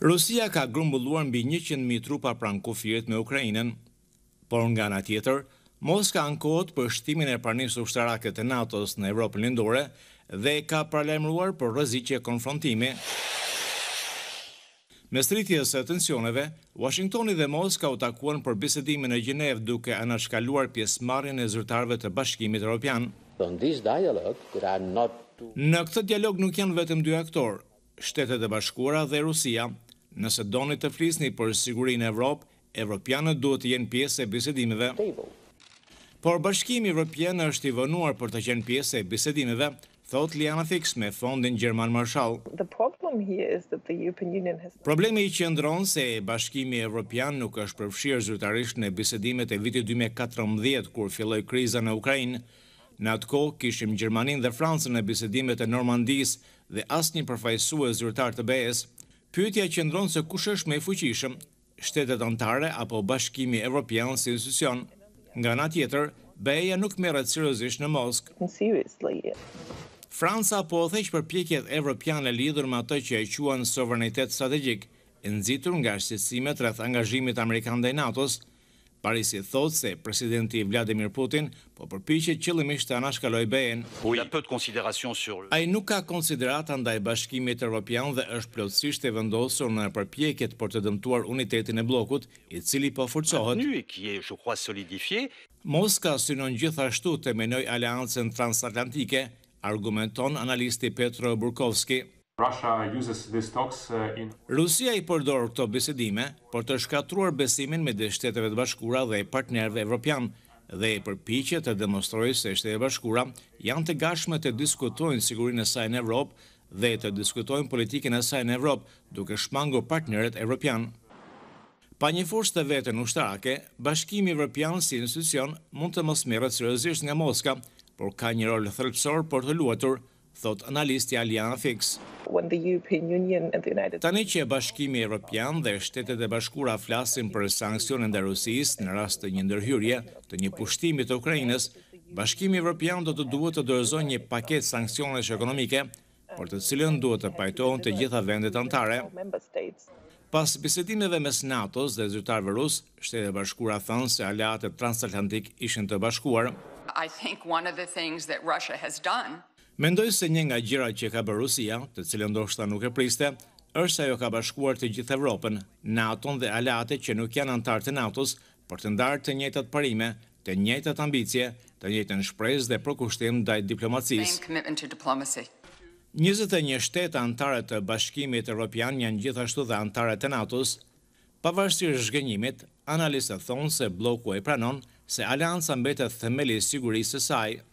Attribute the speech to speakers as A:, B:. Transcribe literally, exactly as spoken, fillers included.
A: Rusia ka grumbulluar mbi njëqind mijë trupa pranë kufirit me Ukrainën, por nga ana tjetër, Moska ankohet për shtimin e pranisë ushtarake të NATO-s në Evropën Lindore dhe ka paralajmëruar për rreziqe konfrontimi. Mes rritjes së tensioneve, Washingtoni dhe Moska u takuan për bisedime në Gjenevë duke anashkaluar pjesëmarrjen e zyrtarëve të Bashkimit Evropian. Në këtë dialog nuk janë vetëm dy aktorë, Shtetet e Bashkuara dhe Rusia. Nëse doni të flisni për sigurinë në Evropë, Evropianët duhet të jenë pjesë e bisedimeve. Por Bashkimi Evropian është i vënuar për të qenë pjesë e bisedimeve, thot Liana Fix me fondin Gjerman Marshall. Problemi i qëndron se Bashkimi Evropian nuk është përfshirë zyrtarisht në bisedimet e vitit dy mijë e katërmbëdhjetë kur filloi kriza në Ukrainë. Në atë kohë kishim Gjermaninë dhe Francën në bisedimet e Normandisë dhe asnjë përfaqësues zyrtar të B E-s. Pyetja qëndron se kush është më i fuqishëm, shtetet anëtare apo Bashkimi Evropian si institucion. Nga ana tjetër, B E-ja nuk merret seriozisht në Moskë. Franca po theq përpjekjet evropiane lidhur me atë që e quajnë sovranitet strategjik, e nxitur nga shqetësimet rreth angazhimit amerikan ndaj NATO-s. Parisi thot se presidenti Vladimir Putin po përpiqet qëllimisht të anashkalojë B E-n. Ai nuk ka konsiderata ndaj Bashkimit Evropian dhe është plotësisht e vendosur në përpjekjet për të dëmtuar unitetin e bllokut, i cili po forcohet. Moska synon gjithashtu të menoj aleancën transatlantike, argumenton analisti Petro Burkovski. Rusia i përdor këto bisedime për të shkatruar besimin midis Shteteve të Bashkuara dhe partnerëve evropian dhe i përpiqet të demonstrojë se Shtetet e Bashkuara janë të gatshme të diskutojnë sigurinë e saj në Evropë dhe të diskutojnë politikën e saj në Evropë, duke shmangur partnerët evropian. Pa një forcë të vetën ushtarake, Bashkimi Evropian si institucion mund të mos merret seriozisht nga Moska, por ka një rol thelbësor për të luajtur, thot analisti Liana Fix. Tani që Bashkimi Evropian dhe Shtetet e Bashkuara flasin për sanksione ndaj Rusisë në rast të një ndërhyrje të një pushtimi të Ukrainës, Bashkimi Evropian do të duhet të dorëzojë një paketë sanksionesh ekonomike, për të cilën duhet të pajtohen të gjitha vendet anëtare. Pas bisedimeve mes NATO-s dhe zyrtarëve rus, Shtetet e Bashkuara thonë se aleatët transatlantik ishin të bashkuar. Mendoj se një nga gjërat që ka bërë Rusia, të cilën ndoshta nuk e priste, është se ajo ka bashkuar të gjithë Evropën, NATO-n dhe aleatët që nuk janë anëtar të NATO-s, për të ndarë të njëjtat parime, të njëjtat ambicie, të njëjtën shpresë dhe përkushtim ndaj diplomacisë. njëzet e një shtete anëtare të Bashkimit Evropian janë gjithashtu dhe anëtare të NATO-s. Pavarësisht zhgënjimit, analistët thonë se bloku e pranon se aleanca mbetet themeli i sigurisë së saj.